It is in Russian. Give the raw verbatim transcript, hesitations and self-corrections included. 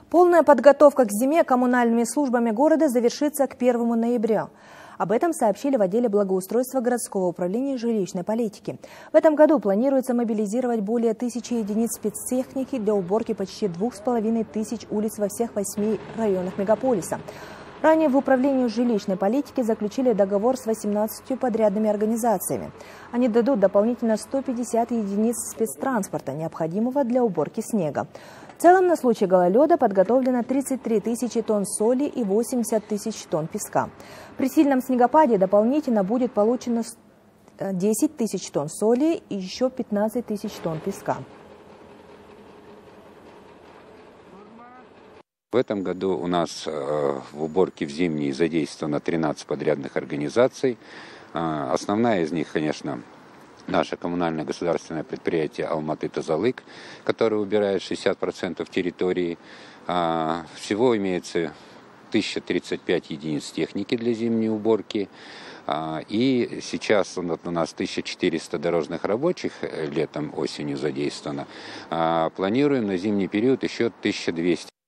Полная подготовка к зиме коммунальными службами города завершится к первому ноября. Об этом сообщили в отделе благоустройства городского управления жилищной политики. В этом году планируется мобилизировать более тысячи единиц спецтехники для уборки почти двух с половиной тысяч улиц во всех восьми районах мегаполиса. Ранее в управлении жилищной политики заключили договор с восемнадцатью подрядными организациями. Они дадут дополнительно сто пятьдесят единиц спецтранспорта, необходимого для уборки снега. В целом на случай гололеда подготовлено тридцать три тысячи тонн соли и восемьдесят тысяч тонн песка. При сильном снегопаде дополнительно будет получено десять тысяч тонн соли и еще пятнадцать тысяч тонн песка. В этом году у нас э, в уборке в зимней задействовано тринадцать подрядных организаций. Э, основная из них, конечно, наше коммунальное государственное предприятие «Алматы-Тазалык», которое убирает шестьдесят процентов территории. Э, всего имеется тысяча тридцать пять единиц техники для зимней уборки. И сейчас у нас тысяча четыреста дорожных рабочих летом, осенью задействовано. Планируем на зимний период еще тысяча двести.